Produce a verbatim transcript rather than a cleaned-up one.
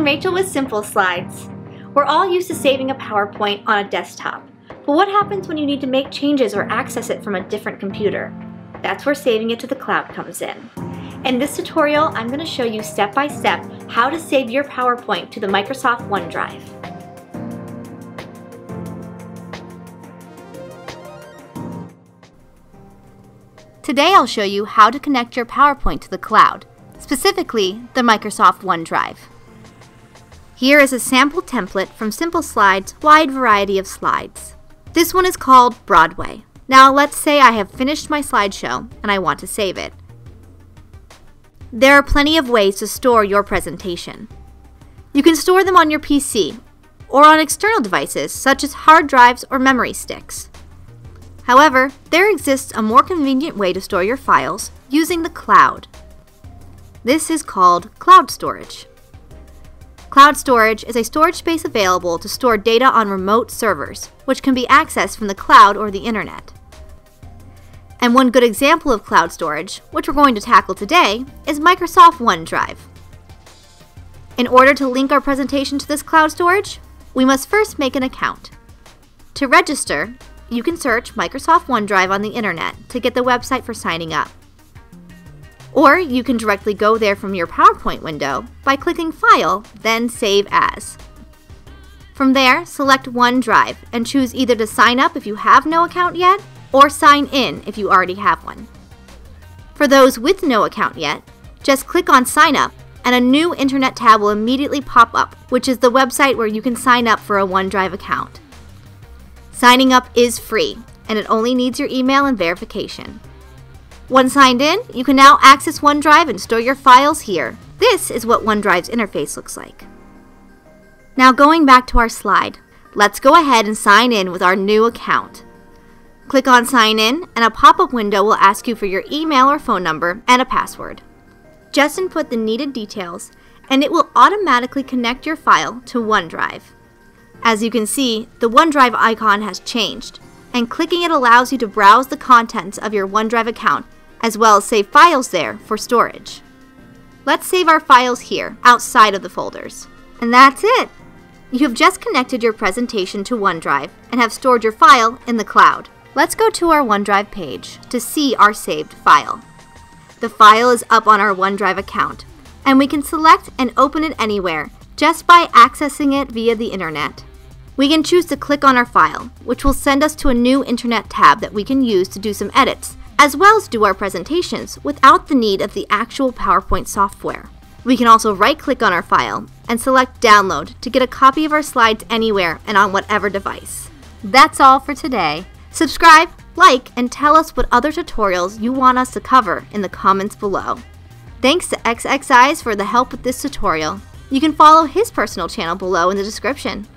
Rachel with Simple Slides. We're all used to saving a PowerPoint on a desktop, but what happens when you need to make changes or access it from a different computer? That's where saving it to the cloud comes in. In this tutorial, I'm going to show you step by step how to save your PowerPoint to the Microsoft OneDrive. Today I'll show you how to connect your PowerPoint to the cloud, specifically the Microsoft OneDrive. Here is a sample template from Simple Slides' wide variety of slides. This one is called Broadway. Now let's say I have finished my slideshow and I want to save it. There are plenty of ways to store your presentation. You can store them on your P C or on external devices such as hard drives or memory sticks. However, there exists a more convenient way to store your files using the cloud. This is called cloud storage. Cloud storage is a storage space available to store data on remote servers, which can be accessed from the cloud or the internet. And one good example of cloud storage, which we're going to tackle today, is Microsoft OneDrive. In order to link our presentation to this cloud storage, we must first make an account. To register, you can search Microsoft OneDrive on the internet to get the website for signing up. Or you can directly go there from your PowerPoint window by clicking File, then Save As. From there, select OneDrive and choose either to sign up if you have no account yet, or sign in if you already have one. For those with no account yet, just click on Sign Up and a new Internet tab will immediately pop up, which is the website where you can sign up for a OneDrive account. Signing up is free, and it only needs your email and verification. Once signed in, you can now access OneDrive and store your files here. This is what OneDrive's interface looks like. Now going back to our slide, let's go ahead and sign in with our new account. Click on Sign In, and a pop-up window will ask you for your email or phone number and a password. Just input the needed details, and it will automatically connect your file to OneDrive. As you can see, the OneDrive icon has changed, and clicking it allows you to browse the contents of your OneDrive account as well as save files there for storage. Let's save our files here, outside of the folders. And that's it! You have just connected your presentation to OneDrive and have stored your file in the cloud. Let's go to our OneDrive page to see our saved file. The file is up on our OneDrive account, and we can select and open it anywhere just by accessing it via the internet. We can choose to click on our file, which will send us to a new Internet tab that we can use to do some edits, as well as do our presentations without the need of the actual PowerPoint software. We can also right-click on our file and select Download to get a copy of our slides anywhere and on whatever device. That's all for today. Subscribe, like, and tell us what other tutorials you want us to cover in the comments below. Thanks to X X Eyes for the help with this tutorial. You can follow his personal channel below in the description.